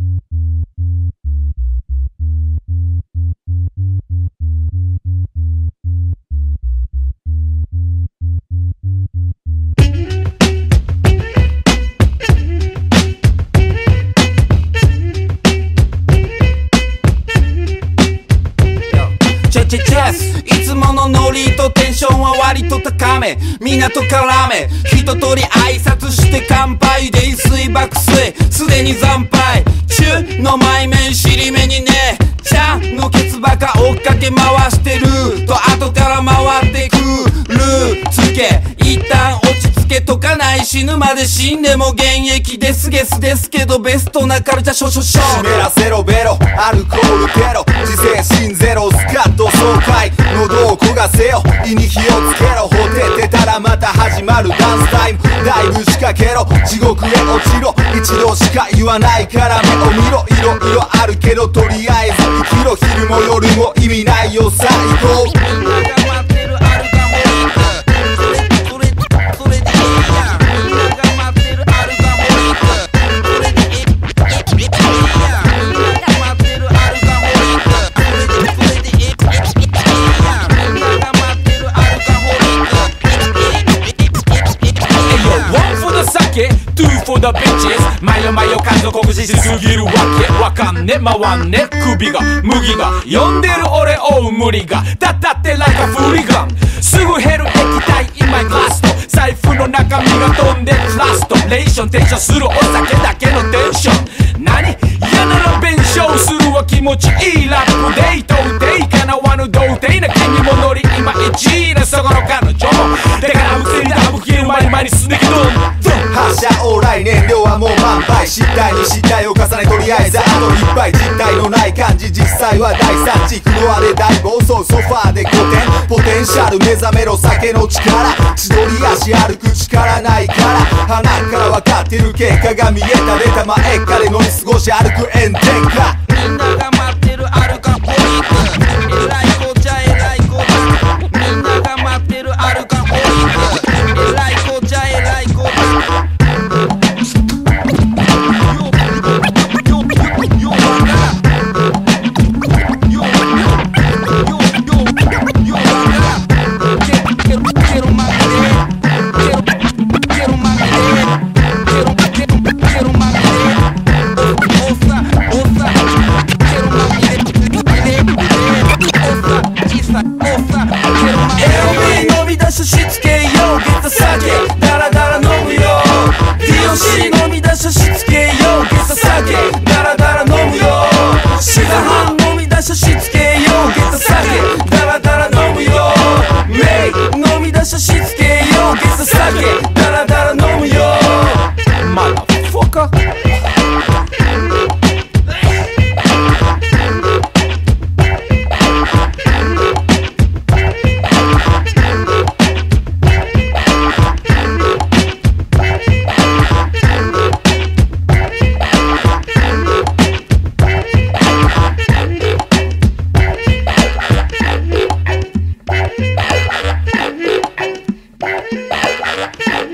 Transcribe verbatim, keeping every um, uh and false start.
いつものノリとテンションは割と高め、港絡め一通り挨拶して乾杯で一水爆睡、すでに惨敗中の前面尻目にね、ちゃんのケツバカ追っかけ回してると後から回ってくるつけ、一旦落ち着けとかない、死ぬまで死んでも現役ですゲスですけど、ベストなカルチャーショショショ湿らせろベロアルコールテロ、自制心ゼロスカッと爽快、喉を焦がせよ胃に火をつけろ、ほててたらまた始まるダンスタイム、だいぶ仕掛けろ地獄へ落ちろ、一度しか言わないから目を見ろ、いろいろあるけどとりあえず生きろ、昼も夜も意味ないよ最高、みんなが待ってるアルカホリック、それそれでいいや、みんなが待ってるアルカホリック、それでいいや、みんなが待ってるアルカホリック、それでいいや、みんなが待ってるアルカホリック。 One for the sake, two for the bitches マヨマヨ感の酷似しすぎるわけわかんね回んね首が麦が呼んでる俺を無理がだったってlike aフリガン、すぐ減る液体 in my glass と財布の中身が飛んでラストレーションテンションするお酒だけのテンション、何嫌なら弁償するわ気持ちいいラップデートでいかなわぬ童貞な君もノリ今一位なそこの彼女もだからうつりだぶきる前に前に進んでけど発射往来燃料はもう満杯、失態に失態を重ねとりあえずあといっぱい、実体のない感じ実際は大惨事、フロアで大暴走ソファーでごてん、ポテンシャル目覚めろ酒の力、千鳥足歩く力ないから鼻から分かってる結果が見えた出た前っかで乗り過ごし歩く炎天下、みんなが待ってるアルカホリック、えらいこっちゃえらいこっちゃ、みんなが待ってるアルカホリック、えらいこっちゃえらいこっちゃ、 飲み出ししつけよゲッタ酒ダラダラ飲むよ ディーオーシー 飲み出ししつけよゲッタ酒ダラダラ飲むよシザハン飲み出ししつけよゲッタ酒ダラダラ飲むよメイ飲み出ししつけよゲッタ酒ダラダラ飲むよマラフォーカー Yeah.